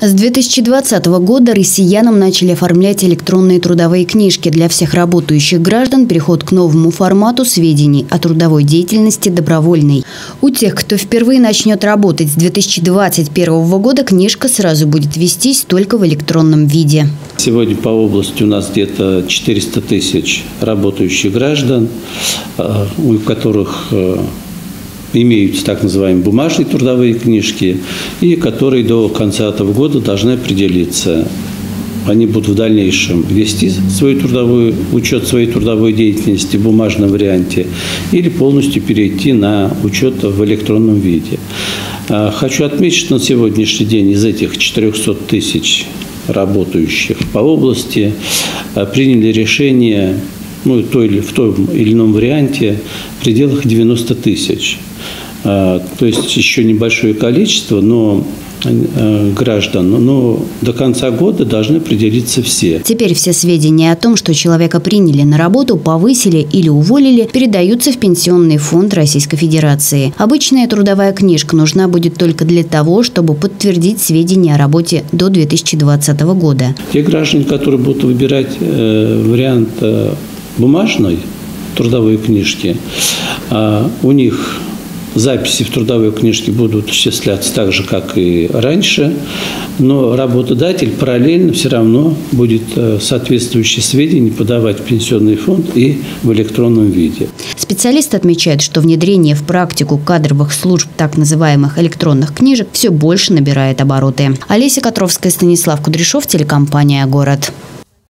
С 2020 года россиянам начали оформлять электронные трудовые книжки. Для всех работающих граждан переход к новому формату сведений о трудовой деятельности добровольный. У тех, кто впервые начнет работать с 2021 года, книжка сразу будет вестись только в электронном виде. Сегодня по области у нас где-то 400 тысяч работающих граждан, у которых имеются так называемые бумажные трудовые книжки, и которые до конца этого года должны определиться. Они будут в дальнейшем вести учет своей трудовой деятельности в бумажном варианте или полностью перейти на учет в электронном виде. Хочу отметить, что на сегодняшний день из этих 400 тысяч работающих по области приняли решение в том или ином варианте в пределах 90 тысяч. То есть еще небольшое количество граждан, но до конца года должны определиться все. Теперь все сведения о том, что человека приняли на работу, повысили или уволили, передаются в Пенсионный фонд Российской Федерации. Обычная трудовая книжка нужна будет только для того, чтобы подтвердить сведения о работе до 2020 года. Те граждане, которые будут выбирать вариант бумажной трудовой книжки, у них записи в трудовой книжке будут осуществляться так же, как и раньше, но работодатель параллельно все равно будет соответствующие сведения подавать в Пенсионный фонд и в электронном виде. Специалист отмечает, что внедрение в практику кадровых служб так называемых электронных книжек все больше набирает обороты. Олеся Котровская, Станислав Кудряшов, телекомпания «Город».